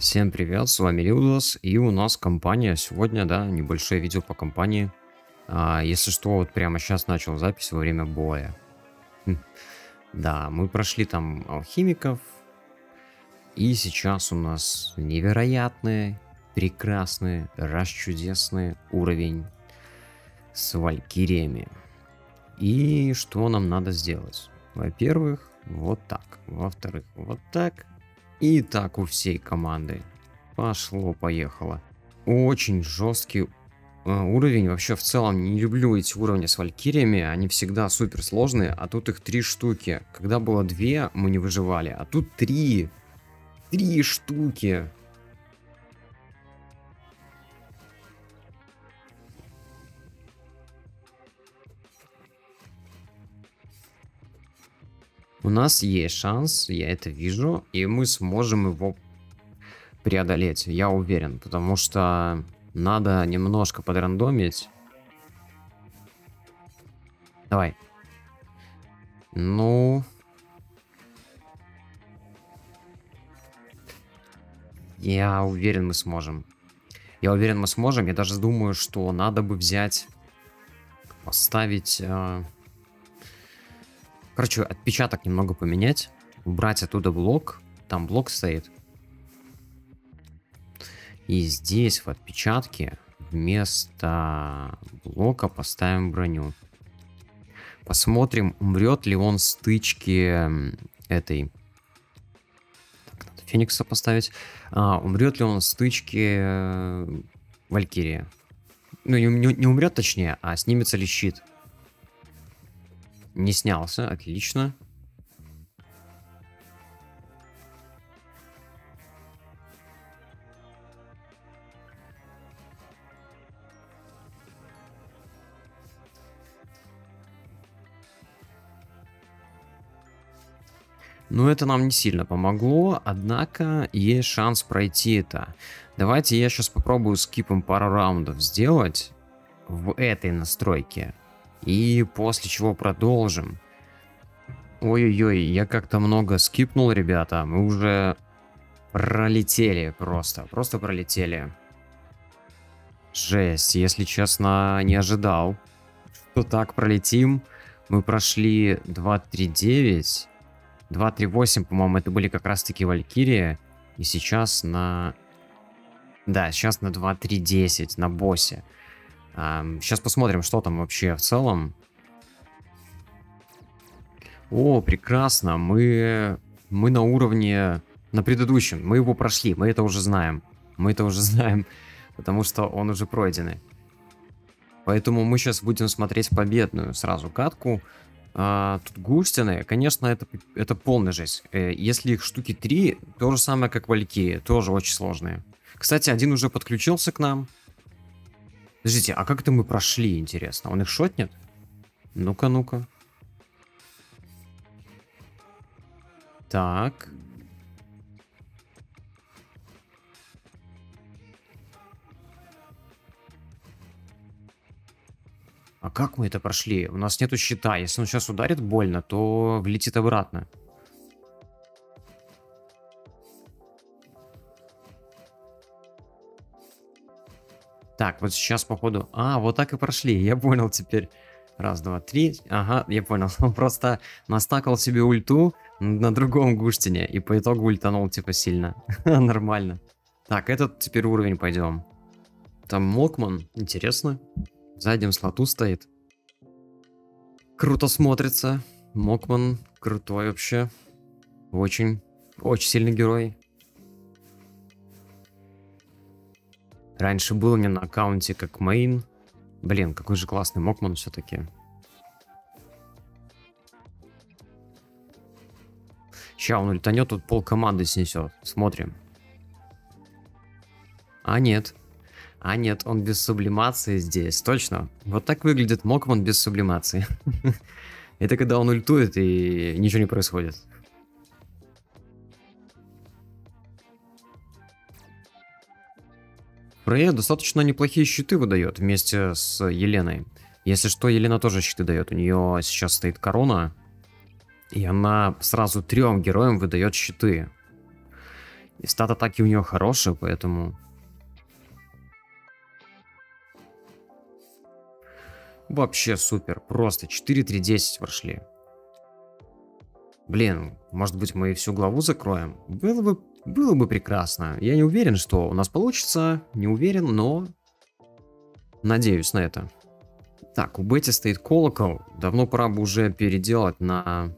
Всем привет, с вами Лилдос, и у нас компания сегодня, да, небольшое видео по компании. Если что, вот прямо сейчас начал запись во время боя. Да, мы прошли там алхимиков, и сейчас у нас невероятный, прекрасный, расчудесный уровень с валькириями. И что нам надо сделать? Во-первых, вот так. Во-вторых, вот так. И так у всей команды. Пошло-поехало. Очень жесткий уровень. Вообще, в целом, не люблю эти уровни с валькириями. Они всегда супер сложные, а тут их 3 штуки. Когда было 2, мы не выживали, а тут 3. 3 штуки. У нас есть шанс, я это вижу, и мы сможем его преодолеть, я уверен, потому что надо немножко подрандомить. Давай. Ну... Я уверен, мы сможем. Я уверен, мы сможем. Я даже думаю, что надо бы взять, поставить... Короче, отпечаток немного поменять. Убрать оттуда блок. Там блок стоит. И здесь в отпечатке вместо блока поставим броню. Посмотрим, умрет ли он в стычке этой... Так, надо Феникса поставить. Умрет ли он в стычке Валькирии. Ну, не умрет точнее, а снимется ли щит. Не снялся, отлично. Но это нам не сильно помогло, однако есть шанс пройти это. Давайте я сейчас попробую скипом пару раундов сделать в этой настройке. И после чего продолжим. Ой-ой-ой, я как-то много скипнул, ребята. Мы уже пролетели просто. Просто пролетели. Жесть, если честно, не ожидал, что так пролетим. Мы прошли 2.3.9. 2.3.8, по-моему, это были как раз-таки Валькирии. И сейчас на... Да, сейчас на 2.3.10, на боссе. Сейчас посмотрим, что там вообще в целом. О, прекрасно. Мы на уровне... На предыдущем. Мы его прошли. Мы это уже знаем. Мы это уже знаем. Потому что он уже пройденный. Поэтому мы сейчас будем смотреть победную сразу катку. Тут густины. Конечно, это полная жесть. Если их штуки 3, то же самое, как Валькирии. Тоже очень сложные. Кстати, один уже подключился к нам. Подождите, а как это мы прошли, интересно? Он их шотнет? Ну-ка, ну-ка. Так. А как мы это прошли? У нас нету щита. Если он сейчас ударит больно, то влетит обратно. Так, вот сейчас, походу... вот так и прошли. Я понял теперь. Раз, два, три. Ага, я понял. Он просто настакал себе ульту на другом гуштине. И по итогу ультанул, типа, сильно. Нормально. Так, этот теперь уровень пойдем. Там Мокман. Интересно. В заднем слоту стоит. Круто смотрится. Мокман крутой вообще. Очень сильный герой. Раньше был не на аккаунте как мейн. Блин, какой же классный Мокман все-таки. Ща он ультанет, тут пол команды снесет. Смотрим. Нет. Нет, он без сублимации здесь. Точно. Вот так выглядит Мокман без сублимации. Это когда он ультует и ничего не происходит. Фрея достаточно неплохие щиты выдает вместе с Еленой. Если что, Елена тоже щиты дает. У нее сейчас стоит корона. И она сразу 3 героям выдает щиты. И стат атаки у нее хороший, поэтому... Вообще супер. Просто 4-3-10 прошли. Блин, может быть мы всю главу закроем? Было бы прекрасно. Я не уверен, что у нас получится. Не уверен, но... Надеюсь на это. Так, у Бетти стоит колокол. Давно пора бы уже переделать на...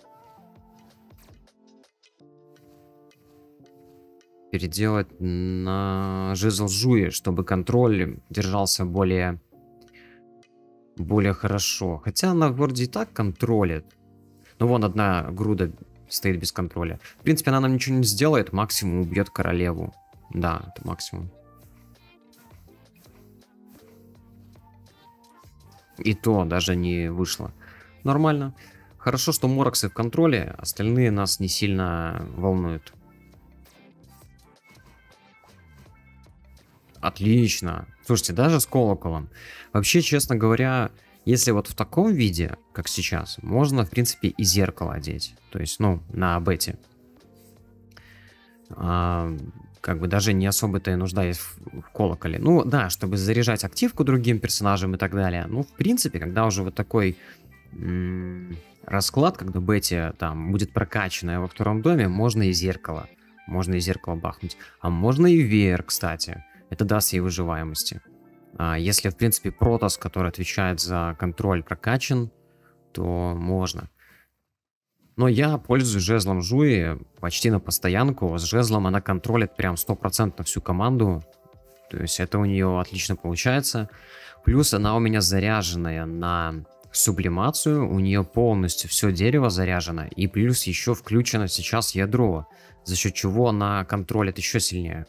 жезл Жуи, чтобы контроль держался более хорошо. Хотя она вроде и так контролит. Но вон одна груда стоит без контроля. В принципе, она нам ничего не сделает. Максимум убьет королеву. Да, это максимум. И то даже не вышло. Нормально. Хорошо, что Мороксы в контроле. Остальные нас не сильно волнуют. Отлично. Слушайте, даже с колоколом. Вообще, честно говоря, если вот в таком виде, как сейчас, можно, в принципе, и зеркало одеть. То есть, ну, на Бетти. Как бы даже не особо-то и нужда есть в колоколе. Ну, да, чтобы заряжать активку другим персонажам и так далее. Ну, в принципе, когда уже вот такой расклад, когда Бетти там будет прокачанная во втором доме, можно и зеркало. Можно и зеркало бахнуть. А можно и веер, кстати. Это даст ей выживаемости. Если, в принципе, Протос, который отвечает за контроль, прокачан, то можно. Но я пользуюсь жезлом Жуи почти на постоянку. С жезлом она контролит прям 100% всю команду. То есть это у нее отлично получается. Плюс она у меня заряженная на сублимацию. У нее полностью все дерево заряжено. И плюс еще включено сейчас ядро. За счет чего она контролит еще сильнее.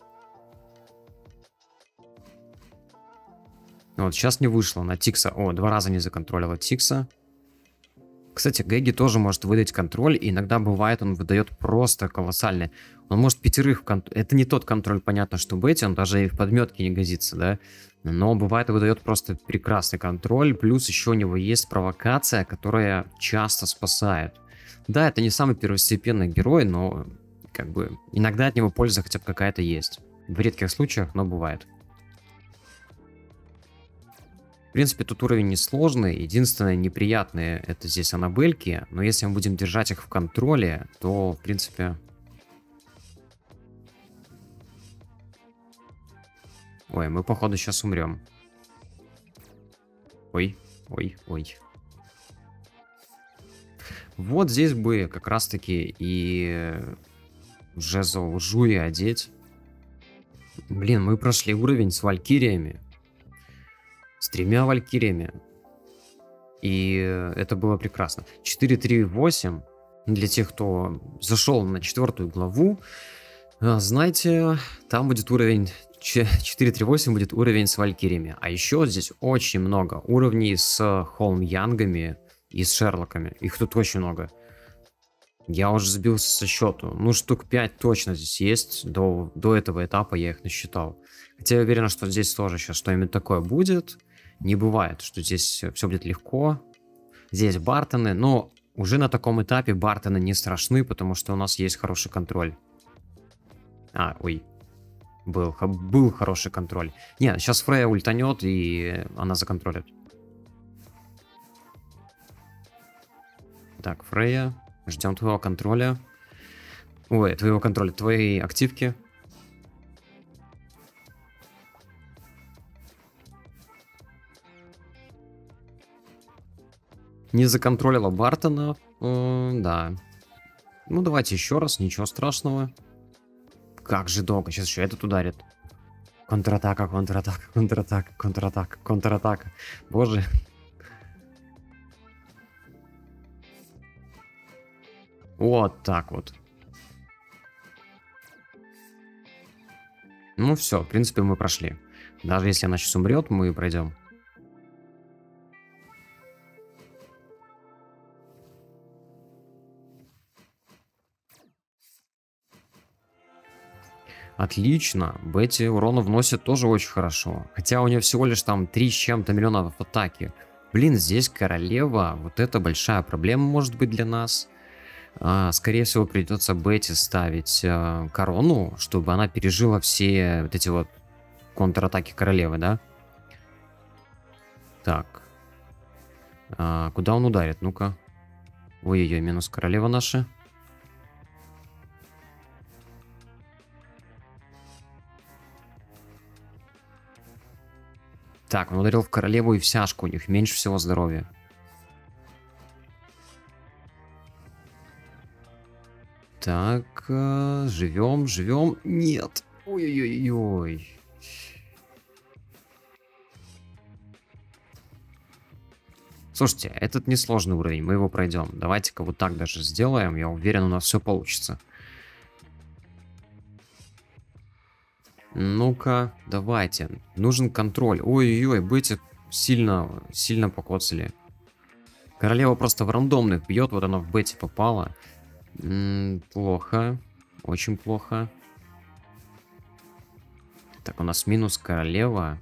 Вот сейчас не вышло на Тикса. О, 2 раза не законтролила Тикса. Кстати, Гэги тоже может выдать контроль. И иногда бывает, он выдает просто колоссальный. Он может 5 в контроль. Это не тот контроль, понятно, что Бетти. Он даже и в подметке не годится, да. Но бывает, выдает просто прекрасный контроль. Плюс еще у него есть провокация, которая часто спасает. Да, это не самый первостепенный герой, но как бы иногда от него польза хотя бы какая-то есть. В редких случаях, но бывает. В принципе, тут уровень несложный. Единственное неприятное это здесь Аннабельки. Но если мы будем держать их в контроле, то, в принципе... Ой, мы, походу, сейчас умрем. Ой, ой, ой. Вот здесь бы как раз-таки и жезл Жуи одеть. Блин, мы прошли уровень с валькириями. С 3 валькириями. И это было прекрасно. 4-3-8. Для тех, кто зашел на 4 главу, знаете, там будет уровень 4-3-8 будет уровень с валькириями. А еще здесь очень много уровней с Холм-Янгами и с Шерлоками. Их тут очень много. Я уже сбился со счету. Ну, штук 5 точно здесь есть. До этого этапа я их насчитал. Хотя я уверен, что здесь тоже сейчас что-нибудь такое будет. Не бывает, что здесь все будет легко. Здесь Бартоны, но уже на таком этапе Бартоны не страшны, потому что у нас есть хороший контроль. Ой. Был хороший контроль. Нет, сейчас Фрея ультанет, и она законтролит. Так, Фрея. Ждем твоего контроля. Ой, твоего контроля, твоей активки. Не законтролила Бартона. Да. Ну, давайте еще раз, ничего страшного. Как же долго. Сейчас еще этот ударит. Контратака, контратака, контратака, контратака, контратака. Боже. Вот так вот. Ну все, в принципе, мы прошли. Даже если она сейчас умрет, мы пройдем. Отлично. Бетти урона вносит тоже очень хорошо. Хотя у нее всего лишь там 3 с чем-то миллионов атаки. Блин, здесь королева. Вот это большая проблема может быть для нас. Скорее всего, придется Бетти ставить корону, чтобы она пережила все вот эти вот контратаки королевы, да? Так. Куда он ударит? Ну-ка. Ой-ой-ой, минус королева наша. Так, он ударил в королеву и в сяжку. У них меньше всего здоровья. Так, живем, живем. Нет. Ой-ой-ой. Слушайте, этот несложный уровень, мы его пройдем. Давайте-ка вот так даже сделаем. Я уверен, у нас все получится. Ну-ка, давайте. Нужен контроль. Ой-ой-ой, Бетти сильно покоцали. Королева просто в рандомных бьет, вот она в Бетти попала. Плохо. Очень плохо. Так, у нас минус королева.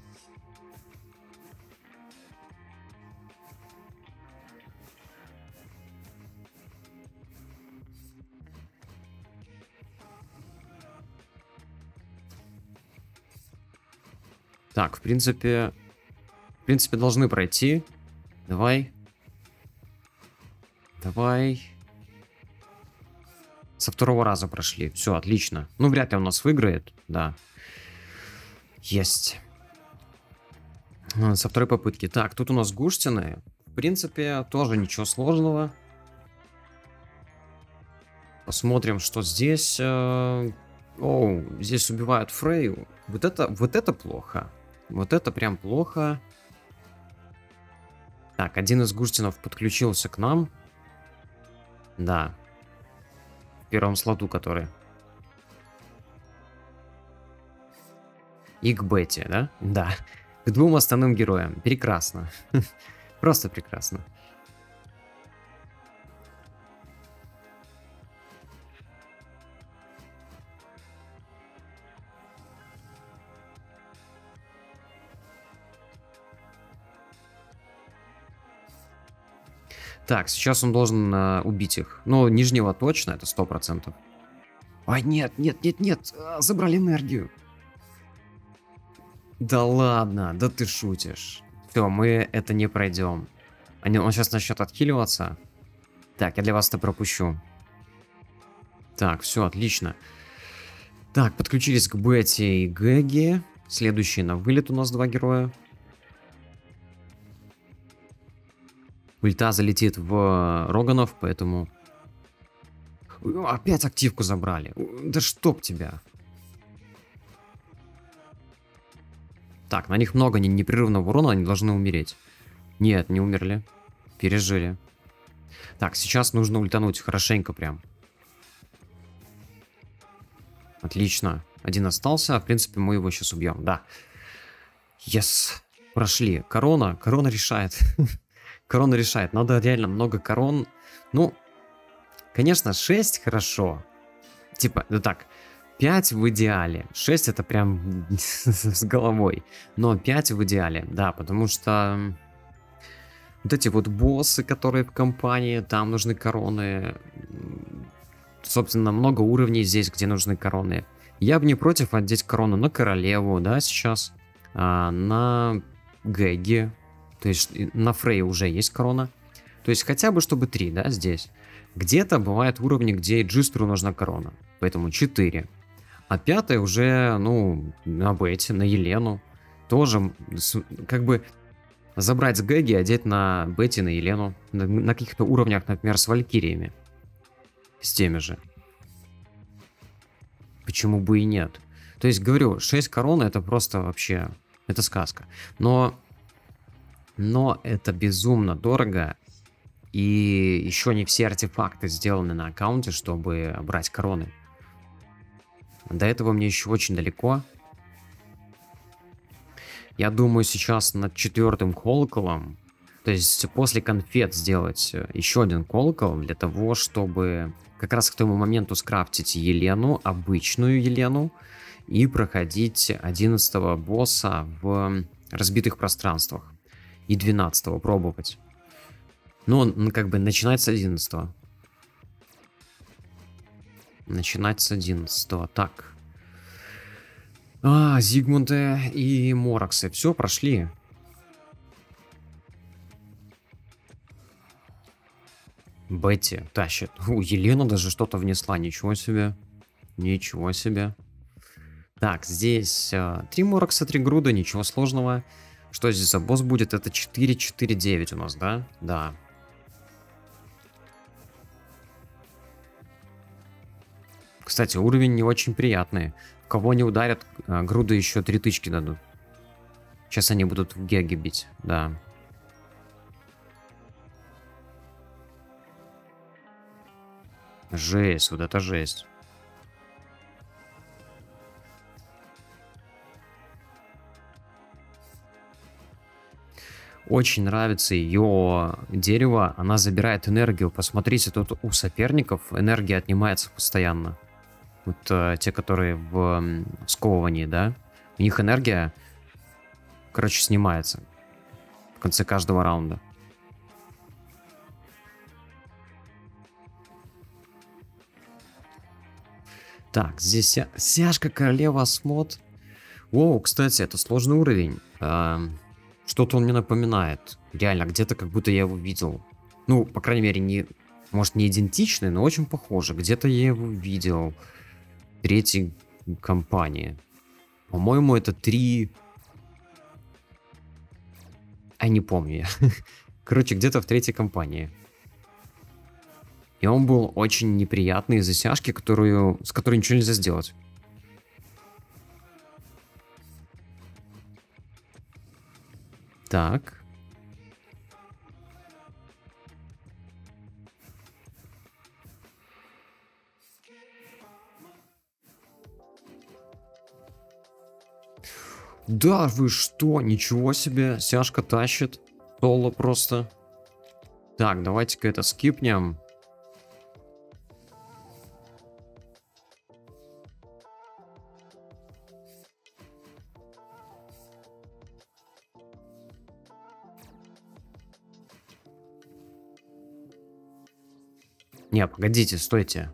Так, в принципе, должны пройти. Давай. Давай. Со второго раза прошли. Все, отлично. Ну, вряд ли он нас выиграет. Да. Есть. Со второй попытки. Так, тут у нас Гуштины. В принципе, тоже ничего сложного. Посмотрим, что здесь. Оу, здесь убивают Фрейю. Вот это плохо. Вот это прям плохо. Так, один из Гуштинов подключился к нам. Да. В первом слоту, который. И к Бетти, да? Да. К двум основным героям. Прекрасно. Просто прекрасно. Так, сейчас он должен убить их. Ну, нижнего точно, это 100%. Ай, нет, нет, нет, нет. Забрали энергию. Да ладно, да ты шутишь. Все, мы это не пройдем. Он сейчас начнет отхиливаться. Так, я для вас это пропущу. Так, все, отлично. Так, подключились к Бетти и Гэги. Следующий на вылет у нас два героя. Ульта залетит в Роганов, поэтому... Опять активку забрали. Да чтоб тебя. Так, на них много непрерывного урона, они должны умереть. Нет, не умерли. Пережили. Так, сейчас нужно ультануть хорошенько прям. Отлично. Один остался, в принципе, мы его сейчас убьем. Да. Yes. Прошли. Корона решает. Корона решает. Надо реально много корон. Ну, конечно, 6 хорошо. Типа, ну так, 5 в идеале. 6 это прям с головой. Но 5 в идеале, да, потому что вот эти вот боссы, которые в компании, там нужны короны. Собственно, много уровней здесь, где нужны короны. Я бы не против одеть корону на королеву, да, сейчас. На Гэги. То есть на Фрей уже есть корона. То есть хотя бы чтобы 3, да, здесь. Где-то бывают уровни, где Джистру нужна корона. Поэтому 4. А 5 уже, ну, на Бетти, на Елену. Тоже, как бы, забрать с Гэги, одеть на Бетти, на Елену. На каких-то уровнях, например, с Валькириями. С теми же. Почему бы и нет? То есть, говорю, 6 корон это просто вообще... Это сказка. Но это безумно дорого. И еще не все артефакты сделаны на аккаунте, чтобы брать короны. До этого мне еще очень далеко. Я думаю, сейчас над 4-м колоколом, то есть после конфет сделать еще один колокол, для того, чтобы как раз к тому моменту скрафтить Елену, обычную Елену, и проходить 11-го босса в разбитых пространствах. И 12-го пробовать. Ну, он как бы начинать с 11-го. Начинать с 11. Так. Зигмунды и Мороксы. Все, прошли. Бетти тащит. Елена даже что-то внесла. Ничего себе. Ничего себе. Так, здесь 3 Морокса, 3 Груда. Ничего сложного. Что здесь за босс будет? Это 4-4-9 у нас, да? Да. Кстати, уровень не очень приятный. Кого не ударят, Груды еще 3 тычки дадут. Сейчас они будут в Геге бить, да. Жесть, вот это жесть. Очень нравится ее дерево, она забирает энергию. Посмотрите, тут у соперников энергия отнимается постоянно. Вот те, которые в сковывании, да? У них энергия, короче, снимается в конце каждого раунда. Так, здесь Сяшка, королева Осмот. О, кстати, это сложный уровень. Что-то он мне напоминает. Реально, где-то как будто я его видел. Ну, по крайней мере, не, может, не идентичный, но очень похоже. Где-то я его видел. Третьей компании. По-моему, это 3... не помню я. Короче, где-то в третьей компании. И он был очень неприятный из-за Сяшки, с которой ничего нельзя сделать. Так. Да вы что? Ничего себе. Сяшка тащит. Соло просто. Так, давайте-ка это скипнем. Не, погодите, стойте.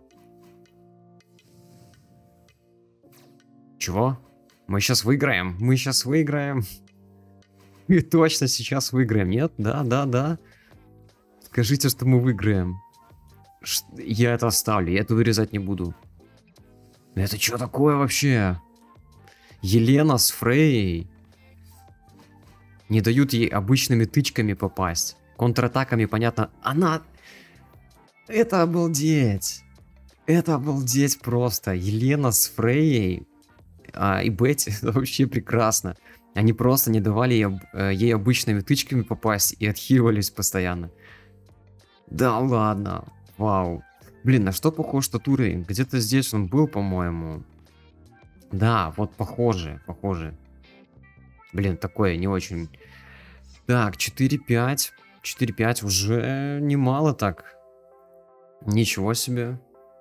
Чего? Мы сейчас выиграем. Мы сейчас выиграем. Мы точно сейчас выиграем. Нет? Да, да, да. Скажите, что мы выиграем. Я это оставлю. Я это вырезать не буду. Это что такое вообще? Елена с Фрейей не дают ей обычными тычками попасть. Контратаками, понятно. Она... Это обалдеть. Это обалдеть просто. Елена с Фрейей и Бетти, это вообще прекрасно. Они просто не давали ей обычными тычками попасть и отхиливались постоянно. Да ладно. Вау. Блин, на что похож тот уровень? Где-то здесь он был, по-моему. Да, вот похоже, похоже. Блин, такое не очень. Так, 4-5. 4-5 уже немало так. Ничего себе.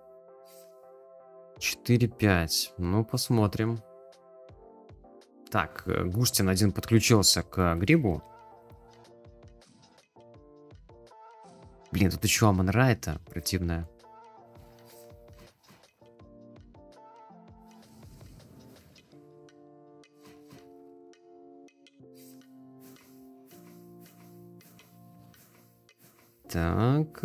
4-5. Ну, посмотрим. Так, Густин один подключился к грибу. Блин, тут еще Амон-Ра это противная. Так.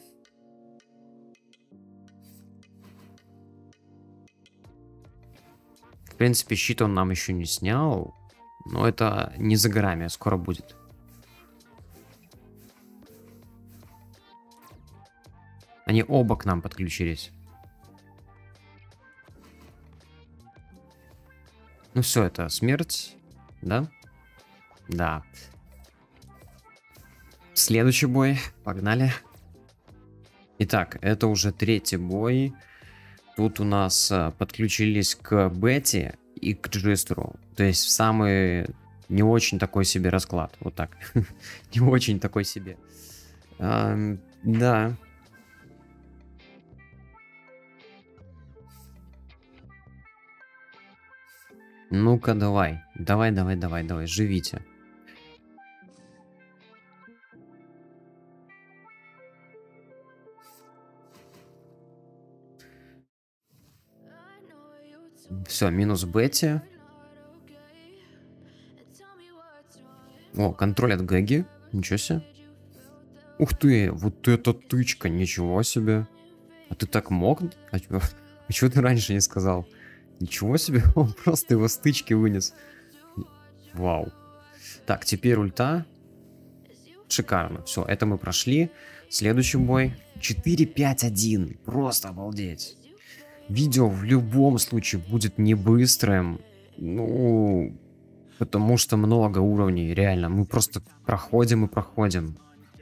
В принципе, щит он нам еще не снял. Но это не за горами, скоро будет. Они оба к нам подключились. Ну все, это смерть, да? Да. Следующий бой, погнали. Итак, это уже третий бой. Тут у нас подключились к Бетти и к Джестеру. То есть самый не очень такой себе расклад. Вот так. Не очень такой себе. Да. Ну-ка, давай. Давай, живите. Все, минус Бетти. О, контроль от Гэги. Ничего себе. Ух ты, вот это тычка, ничего себе. А ты так мог? А чего ты раньше не сказал? Ничего себе, он просто его с тычки вынес. Вау. Так, теперь ульта. Шикарно. Все, это мы прошли. Следующий бой. 4-5-1. Просто обалдеть. Видео в любом случае будет не быстрым. Ну, потому что много уровней, реально. Мы просто проходим и проходим.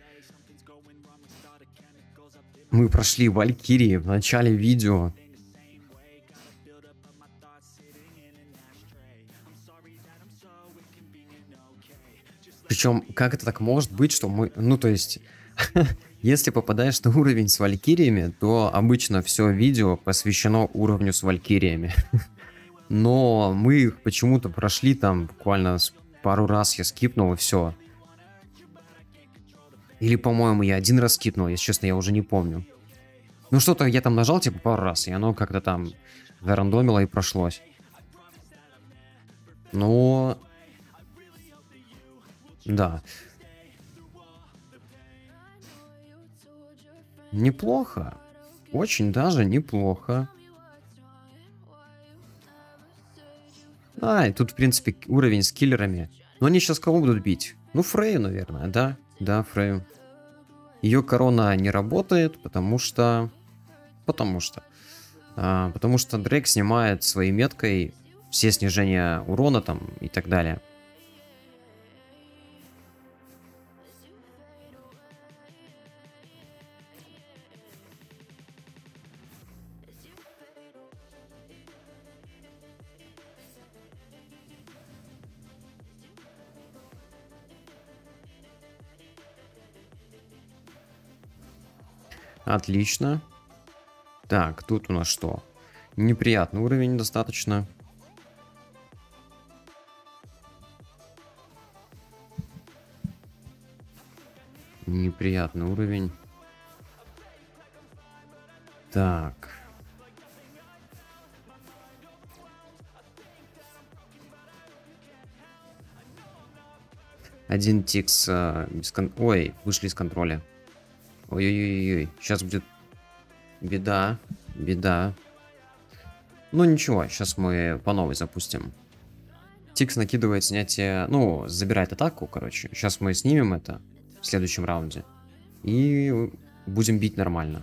Мы прошли Валькирии в начале видео. Причем, как это так может быть, что мы... Ну, то есть, если попадаешь на уровень с Валькириями, то обычно все видео посвящено уровню с Валькириями. Но мы их почему-то прошли там буквально пару раз, я скипнул и все. Или, по-моему, я один раз скипнул, если честно, я уже не помню. Ну, что-то я там нажал, типа, пару раз, и оно как-то там зарандомило и прошлось. Но... Да. Неплохо. Очень даже неплохо. И тут, в принципе, уровень с киллерами. Но они сейчас кого будут бить? Ну, Фрею, наверное, да? Да, Фрею. Ее корона не работает, потому что Дрейк снимает своей меткой все снижения урона там и так далее. Отлично. Так, тут у нас что? Неприятный уровень достаточно. Неприятный уровень. Так. Один тикс Ой, вышли из контроля. Ой-ой-ой, сейчас будет беда, беда. Ну ничего, сейчас мы по новой запустим. Тикс накидывает снятие, ну, забирает атаку, короче. Сейчас мы снимем это в следующем раунде. И будем бить нормально.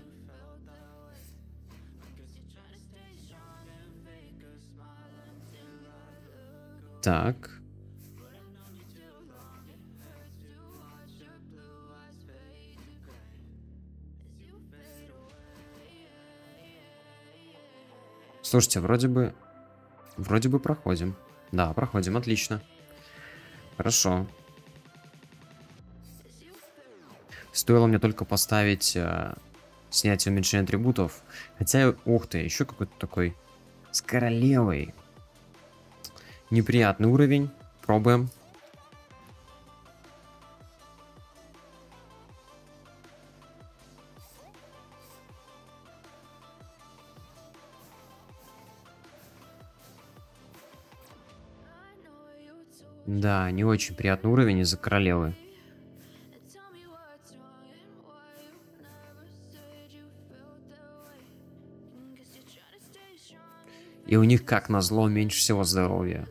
Так. Слушайте, вроде бы проходим. Да, проходим, отлично. Хорошо. Стоило мне только поставить снятие уменьшения атрибутов. Хотя, ух ты, еще какой-то такой с королевой. Неприятный уровень. Пробуем. Да, не очень приятный уровень из-за королевы. И у них, как назло, меньше всего здоровья.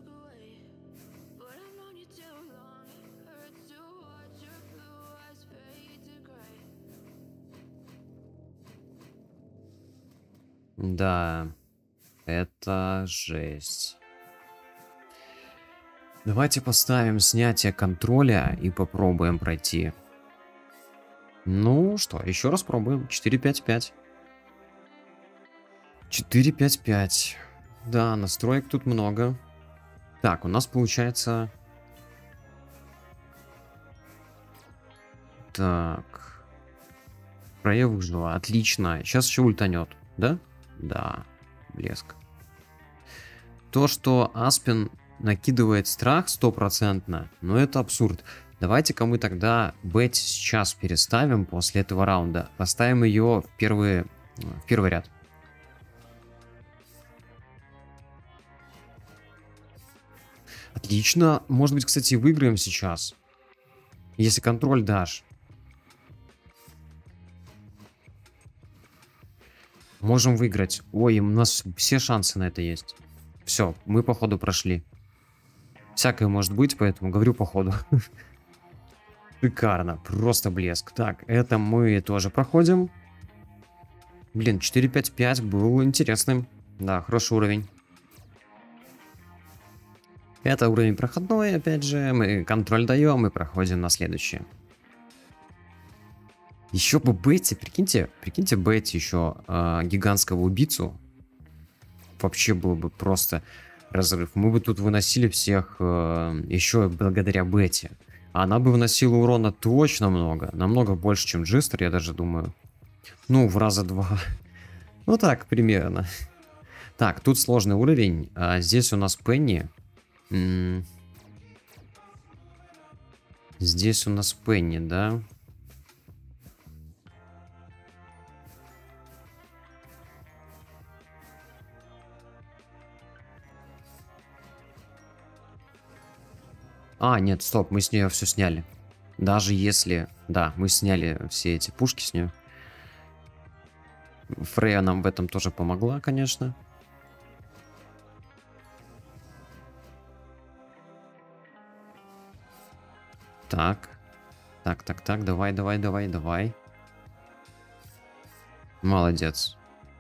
Да, это жесть. Давайте поставим снятие контроля и попробуем пройти. Ну что, еще раз пробуем. 4-5-5. 4-5-5. Да, настроек тут много. Так, у нас получается... Так. Фрея выжила. Отлично. Сейчас еще ультанет, да? Да. Блеск. То, что Аспен накидывает страх стопроцентно, но это абсурд. Давайте-ка мы тогда Бетти сейчас переставим после этого раунда. Поставим ее в первый ряд. Отлично. Может быть, кстати, выиграем сейчас. Если контроль дашь. Можем выиграть. Ой, у нас все шансы на это есть. Все, мы походу прошли. Всякое может быть, поэтому говорю походу. Шикарно, просто блеск. Так, это мы тоже проходим. Блин, 4-5-5 был интересным. Да, хороший уровень. Это уровень проходной, опять же. Мы контроль даем и проходим на следующее. Еще бы Бетти, прикиньте Бетти еще гигантского убийцу. Вообще было бы просто разрыв. Мы бы тут выносили всех еще благодаря Бетти. Она бы выносила урона точно много. Намного больше, чем Джистер, я даже думаю. Ну, в раза 2. Ну так, примерно. Так, тут сложный уровень. Здесь у нас Пенни. Здесь у нас Пенни, да? А, нет, стоп, мы с нее все сняли. Даже если... Да, мы сняли все эти пушки с нее. Фрея нам в этом тоже помогла, конечно. Так. Так, давай. Молодец.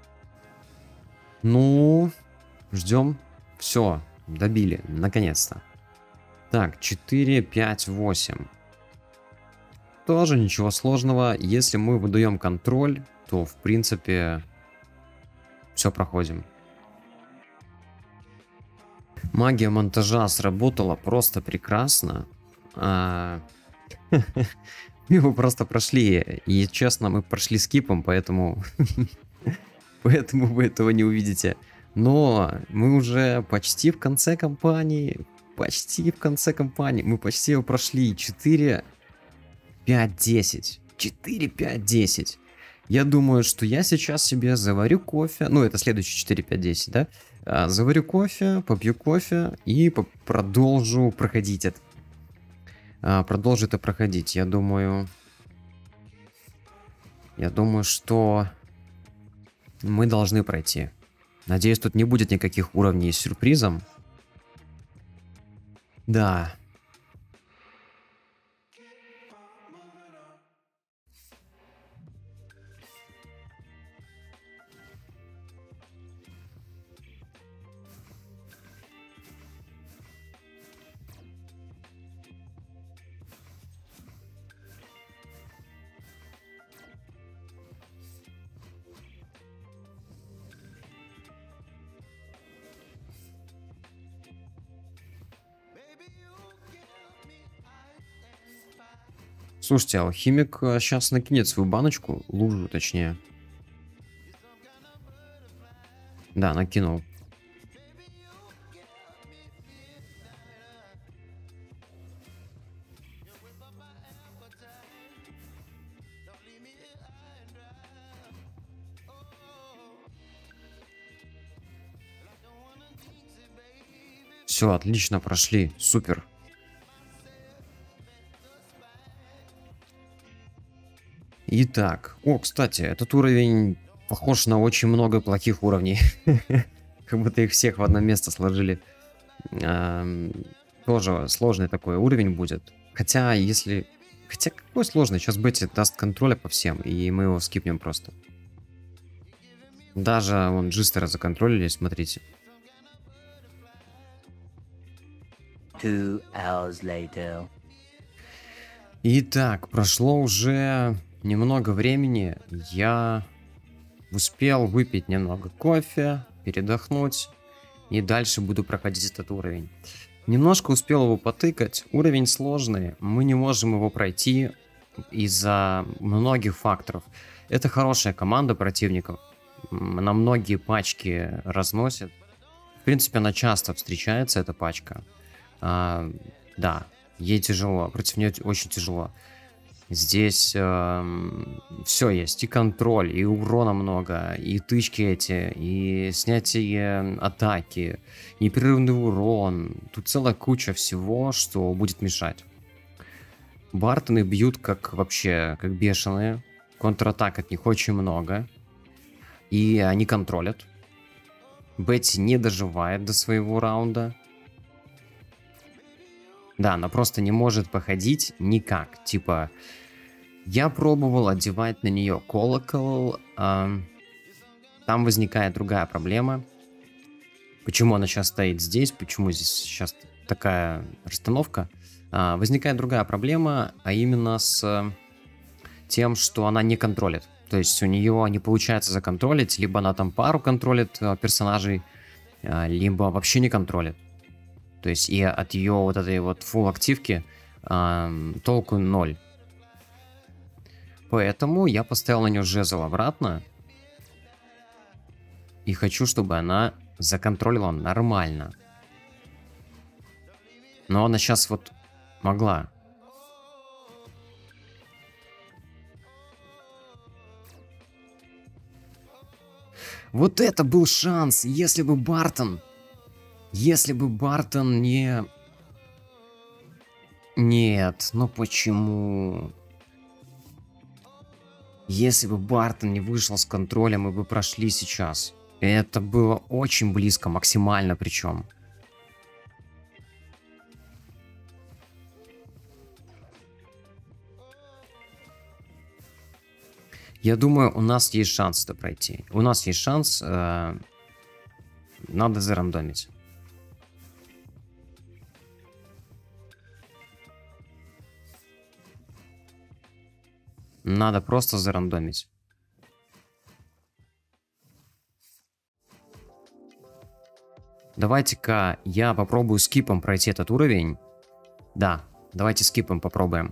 Ну, ждем. Все, добили, наконец-то. Так, 4, 5, 8. Тоже ничего сложного. Если мы выдаем контроль, то, в принципе, все проходим. Магия монтажа сработала просто прекрасно. Мы его просто прошли. И, честно, мы прошли скипом, поэтому... Поэтому вы этого не увидите. Но мы уже почти в конце кампании. Мы почти его прошли. 4, 5, 10. 4, 5, 10. Я думаю, что я сейчас себе заварю кофе. Ну, это следующий 4, 5, 10, да? Заварю кофе, попью кофе и продолжу проходить это. Продолжу это проходить. Я думаю, что мы должны пройти. Надеюсь, тут не будет никаких уровней с сюрпризом. Да. Слушайте, алхимик сейчас накинет свою баночку, лужу точнее. Да, накинул. Все, отлично, прошли, супер. Итак, кстати, этот уровень похож на очень много плохих уровней. Как будто их всех в одно место сложили. Тоже сложный такой уровень будет. Хотя, какой сложный? Сейчас Бетти даст контроля по всем, и мы его скипнем просто. Даже вон Джистера законтролили, смотрите. 2 hours later. Итак, прошло уже немного времени. Я успел выпить немного кофе, передохнуть. И дальше буду проходить этот уровень. Немножко успел его потыкать. Уровень сложный. Мы не можем его пройти из-за многих факторов. Это хорошая команда противников. На многие пачки разносит. В принципе, она часто встречается, эта пачка. Да, ей тяжело. Против нее очень тяжело. Здесь все есть, и контроль, и урона много, и тычки эти, и снятие атаки, непрерывный урон. Тут целая куча всего, что будет мешать. Бартоны бьют как вообще, как бешеные. Контратак от них очень много. И они контролят. Бетти не доживает до своего раунда. Да, она просто не может походить никак. Типа, я пробовал одевать на нее колокол. Там возникает другая проблема. Почему она сейчас стоит здесь? Почему здесь сейчас такая расстановка? Возникает другая проблема, а именно с тем, что она не контролит. То есть у нее не получается законтролить. Либо она там пару контролит персонажей, либо вообще не контролит. То есть и от ее вот этой вот фулл активки толку 0. Поэтому я поставил на нее жезл обратно. И хочу, чтобы она законтролила нормально. Но она сейчас вот могла. Вот это был шанс, если бы Бартон... Если бы Бартон не... Нет, ну почему? Если бы Бартон не вышел с контроля, мы бы прошли сейчас. Это было очень близко, максимально причем. Я думаю, у нас есть шанс это пройти. У нас есть шанс. Надо зарандомить. Надо просто зарандомить. Давайте-ка я попробую скипом пройти этот уровень. Да, давайте скипом попробуем.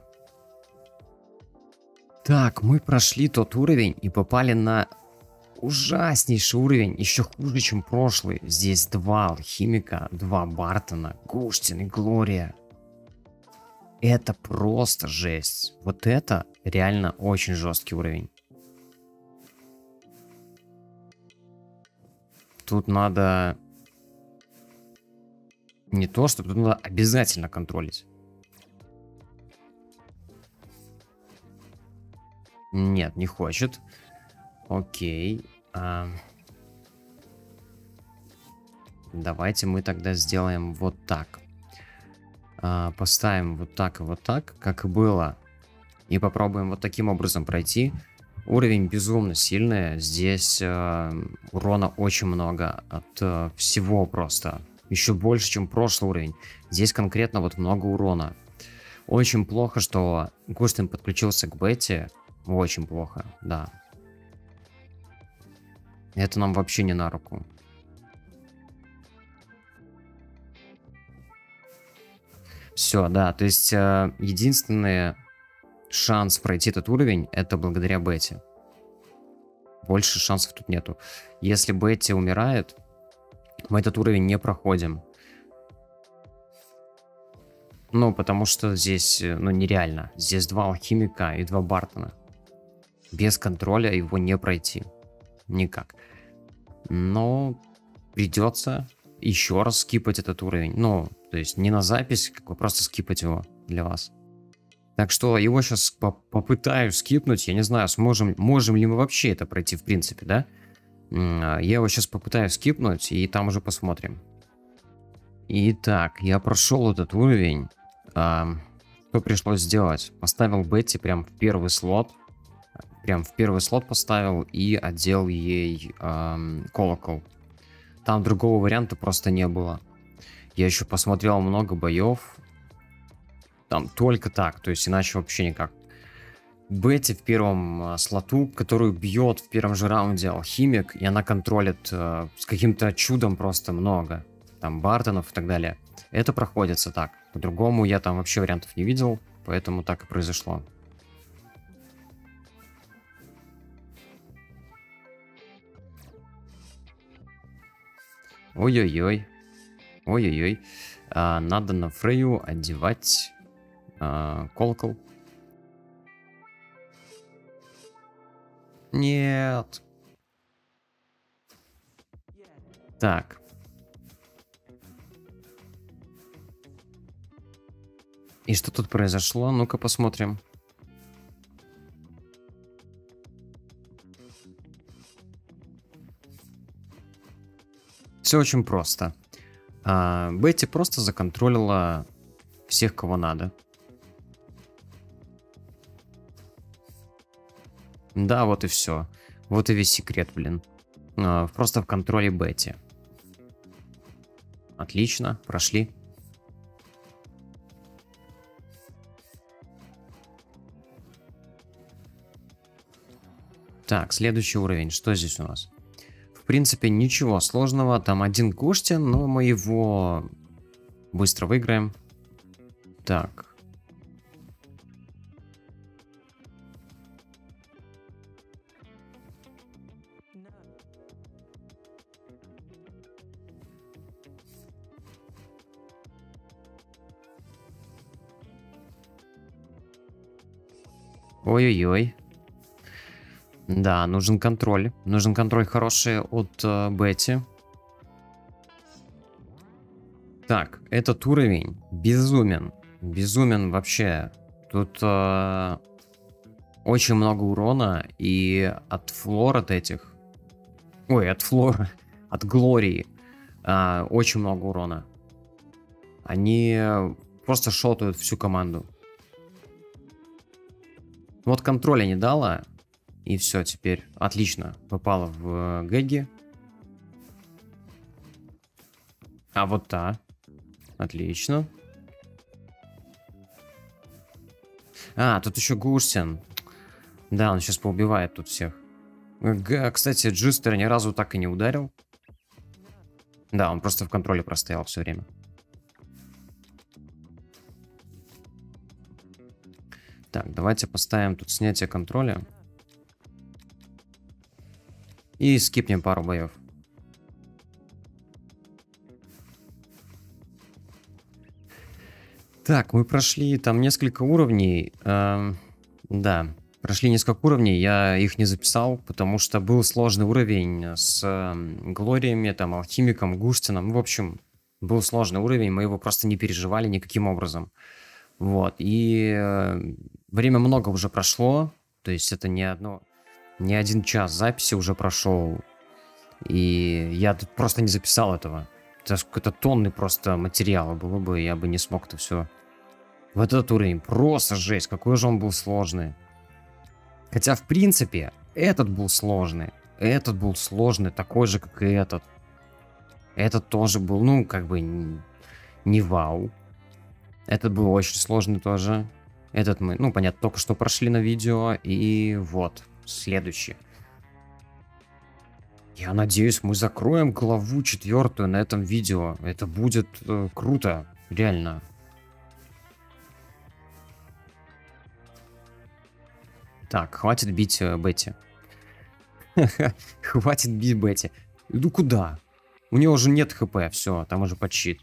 Так, мы прошли тот уровень и попали на ужаснейший уровень, еще хуже, чем прошлый. Здесь 2 алхимика, 2 Бартона, Гуштин и Глория. Это просто жесть. Вот это реально очень жесткий уровень. Тут надо... Не то, что тут надо обязательно контролить. Нет, не хочет. Окей. Давайте мы тогда сделаем вот так. Поставим вот так и вот так, как и было. И попробуем вот таким образом пройти. Уровень безумно сильный. Здесь урона очень много от всего просто. Еще больше, чем прошлый уровень. Здесь конкретно вот много урона. Очень плохо, что Густин подключился к Бетти. Очень плохо, да. Это нам вообще не на руку. Все, да, то есть единственный шанс пройти этот уровень это благодаря Бетти. Больше шансов тут нету. Если Бетти умирает, мы этот уровень не проходим. Ну, потому что здесь, ну, нереально. Здесь 2 алхимика и 2 Бартона. Без контроля его не пройти. Никак. Но придется еще раз скипать этот уровень. Ну, то есть не на запись, как бы просто скипать его для вас. Так что его сейчас попытаюсь скипнуть. Я не знаю, можем ли мы вообще это пройти в принципе, да? Я его сейчас попытаюсь скипнуть, и там уже посмотрим. Итак, я прошел этот уровень. Что пришлось сделать? Поставил Бетти прям в первый слот. Прям в первый слот поставил и одел ей колокол. Там другого варианта просто не было. Я еще посмотрел много боев. Там только так, то есть иначе вообще никак. Бетти в первом слоту, которую бьет в первом же раунде алхимик, и она контролит с каким-то чудом просто много. Там Бартонов и так далее. Это проходится так. По-другому я там вообще вариантов не видел, поэтому так и произошло. Ой-ой-ой. Ой-ой-ой. Надо на Фрейю одевать колокол. Нет. Так. И что тут произошло? Ну-ка посмотрим. Все очень просто. Бетти просто законтролила всех, кого надо. Да, вот и все. Вот и весь секрет, блин. Просто в контроле Бетти. Отлично, прошли. Так, следующий уровень. Что здесь у нас? В принципе, ничего сложного. Там один Гоштин, но мы его быстро выиграем. Так. Ой-ой-ой. Да, нужен контроль. Нужен контроль хороший от Бетти. Так, этот уровень безумен. Безумен вообще. Тут очень много урона. И от флор от этих... Ой, от флора. От Глории. Очень много урона. Они просто шотают всю команду. Вот контроля не дала. И все, теперь отлично. Попала в гэги. А вот та. Отлично. Тут еще Густин. Да, он сейчас поубивает тут всех. Кстати, Джистер ни разу так и не ударил. Да, он просто в контроле простоял все время. Так, давайте поставим тут снятие контроля. И скипнем пару боев. Так, мы прошли там несколько уровней. Да, прошли несколько уровней. Я их не записал, потому что был сложный уровень с Глориями, там, Алхимиком, Густином. В общем, был сложный уровень, мы его просто не переживали никаким образом. Вот, и время много уже прошло. То есть это не один час записи уже прошел. И я тут просто не записал этого. Это тонны просто материала было бы, я бы не смог это все. Вот этот уровень просто жесть, какой же он был сложный. Хотя, в принципе, этот был сложный. Этот был сложный, такой же, как и этот. Этот тоже был, ну, как бы, не вау. Этот был очень сложный тоже. Этот мы, ну, понятно, только что прошли на видео. И вот, следующий. Я надеюсь, мы закроем главу 4 на этом видео. Это будет круто, реально. Так, хватит бить Бетти. Хватит бить Бетти. Ну куда? У нее уже нет хп, все, там уже подщит.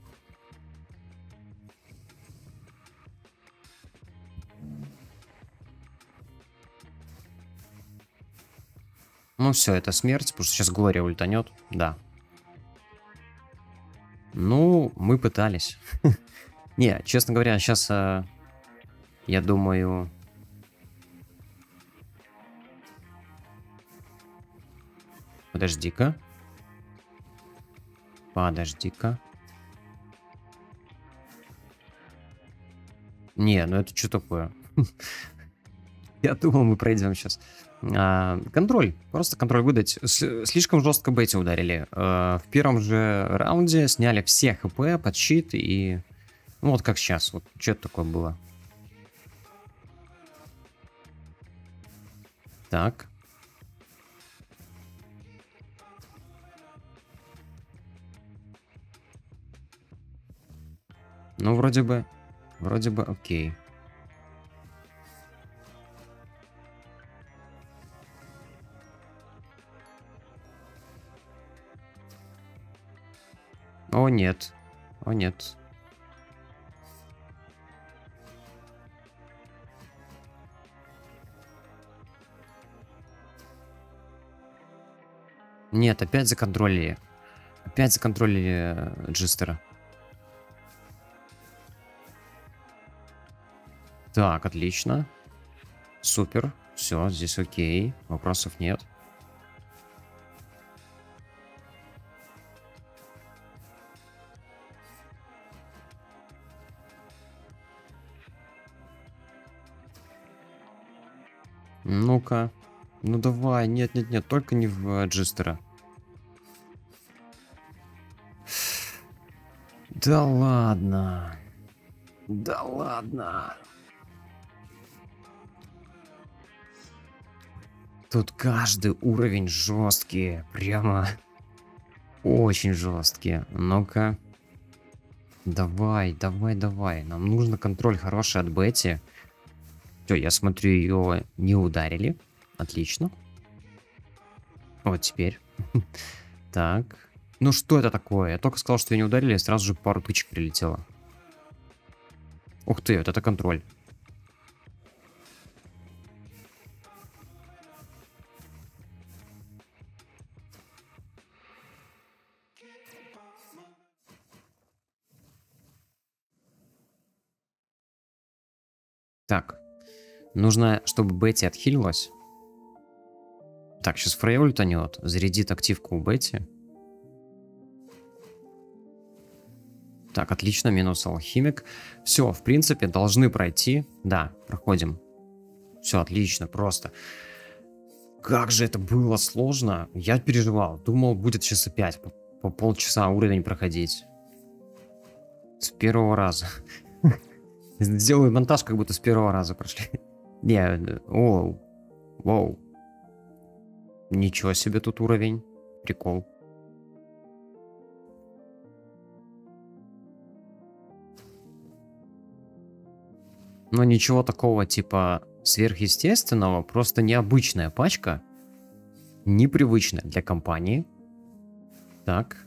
Ну все, это смерть, потому что сейчас Глория ультанет. Да. Ну, мы пытались. Не, честно говоря, сейчас я думаю... Подожди-ка. Подожди-ка. Не, ну это что такое? Я думал, мы пройдем сейчас. Контроль. Просто контроль выдать. Слишком жестко Бетти ударили. В первом же раунде сняли все хп под щит и... Ну вот как сейчас. Вот что это такое было. Так. Ну, вроде бы окей. О, нет. О, нет. Нет, опять законтролили. Опять законтролили Джистера. Так, отлично. Супер. Все, здесь окей. Вопросов нет. Ну-ка. Ну давай. Нет, нет, нет. Только не в Джистера. Да ладно. Да ладно. Тут каждый уровень жесткий. Прямо очень жесткие. Ну-ка. Давай, давай, давай. Нам нужно контроль хороший от Бетти. Все, я смотрю, ее не ударили. Отлично. Вот теперь. Так. Ну что это такое? Я только сказал, что ее не ударили, и сразу же пару тычек прилетело. Ух ты, вот это контроль. Так. Нужно, чтобы Бетти отхилилась. Так, сейчас Фрей ультанет. Зарядит активку у Бетти. Так, отлично, минус алхимик. Все, в принципе, должны пройти. Да, проходим. Все, отлично, просто. Как же это было сложно. Я переживал. Думал, будет часа 5. По полчаса уровень проходить. С первого раза. Сделаю монтаж, как будто с первого раза прошли. Не, оу. Воу. Ничего себе тут уровень. Прикол. Но ничего такого типа сверхъестественного, просто необычная пачка. Непривычная для компании. Так.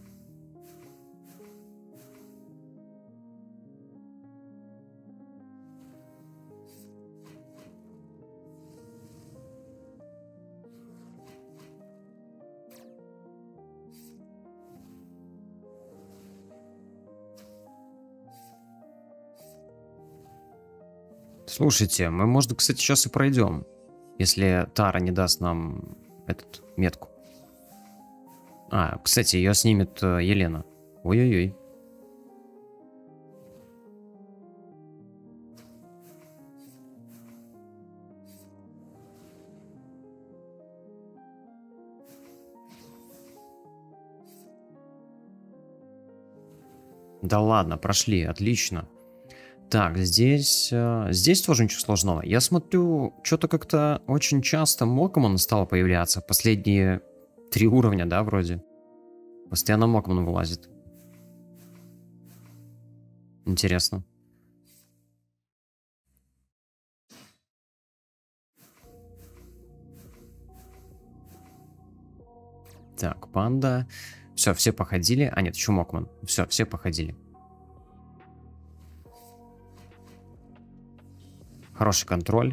Слушайте, мы, может, кстати, сейчас и пройдем, если Тара не даст нам этот метку. А, кстати, ее снимет Елена. Ой-ой-ой. Да ладно, прошли, отлично. Так, здесь тоже ничего сложного. Я смотрю, что-то как-то очень часто Мокомон стал появляться. Последние 3 уровня, да, вроде. Постоянно Мокомон вылазит. Интересно. Так, панда. Все, все походили. А, нет, еще Мокман. Все походили. Хороший контроль.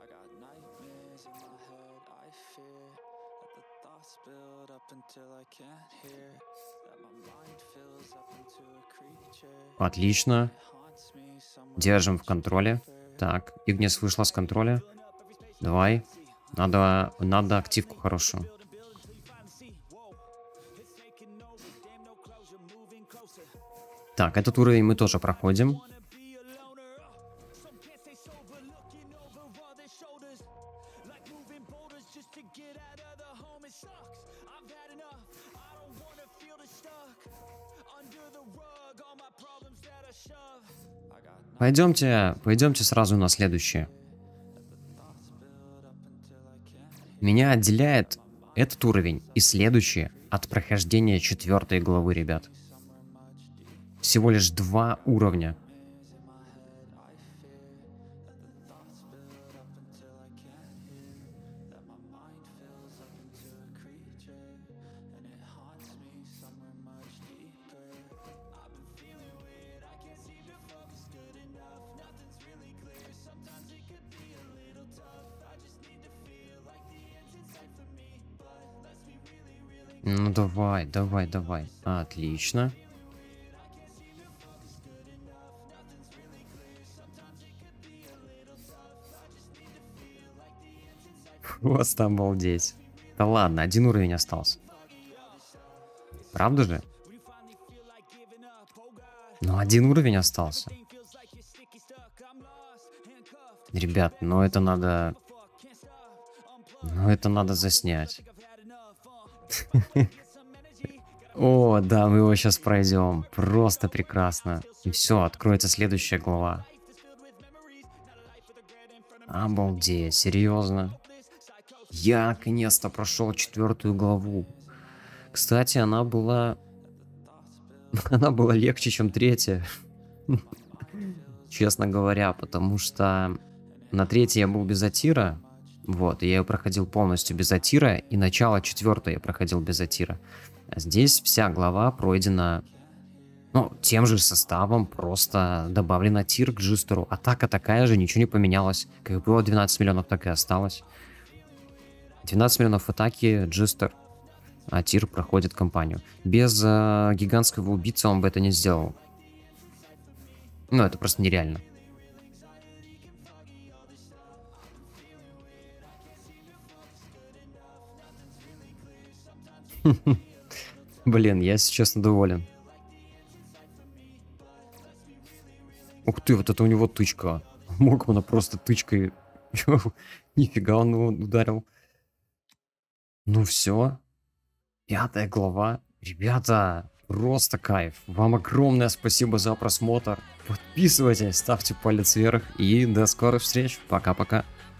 Отлично. Держим в контроле. Так, Игнис вышла с контроля. Давай. Надо активку хорошую. Так, этот уровень мы тоже проходим. Пойдемте сразу на следующее. Меня отделяет этот уровень и следующий от прохождения 4 главы, ребят. Всего лишь 2 уровня. Ну давай, давай, давай. Отлично. Просто обалдеть. Да ладно, один уровень остался. Правда же? Ну, один уровень остался. Ребят, ну это надо... Ну это надо заснять. О, да, мы его сейчас пройдем. Просто прекрасно. И все, откроется следующая глава. Обалдеть, серьезно. Я наконец-то прошел 4-ю главу. Кстати, она была... Она была легче, чем 3-я. Честно говоря, потому что на 3-й я был без Атира. Вот, и я ее проходил полностью без Атира. И начало 4-й я проходил без Атира. А здесь вся глава пройдена... Ну, тем же составом, просто добавлен Атир к Джистеру. Атака такая же, ничего не поменялось. Как было 12 миллионов, так и осталось. 12 миллионов атаки, Джистер. Атир проходит кампанию. Без гигантского убийцы он бы это не сделал. Ну, это просто нереально. Блин, я, если честно, доволен. Ух ты, вот это у него тычка. Мог он просто тычкой... Нифига он его ударил. Ну все. 5-я глава. Ребята, просто кайф. Вам огромное спасибо за просмотр. Подписывайтесь, ставьте палец вверх и до скорых встреч. Пока-пока.